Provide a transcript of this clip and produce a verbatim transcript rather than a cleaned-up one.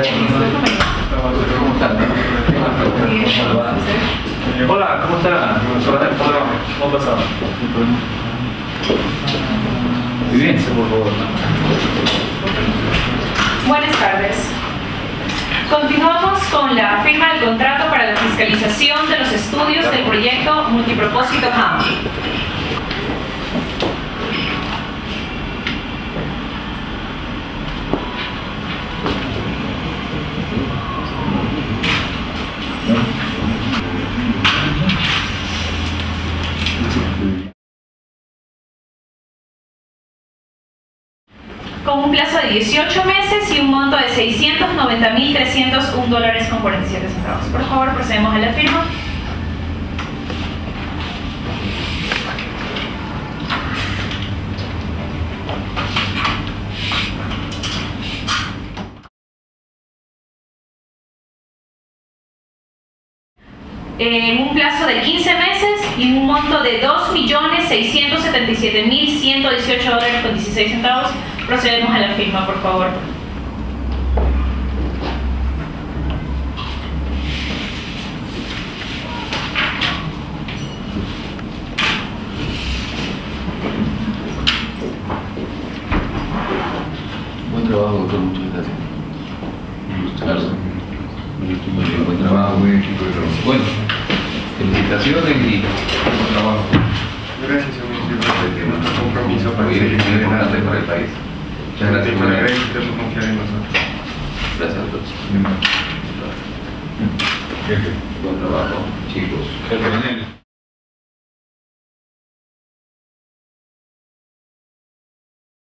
¿Cómo están? Hola, ¿cómo está? ¿Cómo ha pasado? Muy bien. Por favor. Buenas tardes. Continuamos con la firma del contrato para la fiscalización de los estudios del proyecto Multipropósito County. Con un plazo de dieciocho meses y un monto de seiscientos noventa mil trescientos un dólares con cuarenta y siete centavos. Por favor, procedemos a la firma. En un plazo de quince meses y un monto de dos millones seiscientos setenta y siete mil ciento dieciocho dólares con dieciséis centavos. Procedemos a la firma, por favor. Buen trabajo, doctor. Muchas gracias. Claro. Muy bien, buen trabajo. Muy bien, chicos. Bueno, felicitaciones y buen trabajo. Gracias, señor ministro. Nuestro compromiso para Muy que bien, se muy lleve importante adelante. para el país. Muchas gracias. Para que usted confiar en nosotros. Gracias, doctor. Buen trabajo, chicos.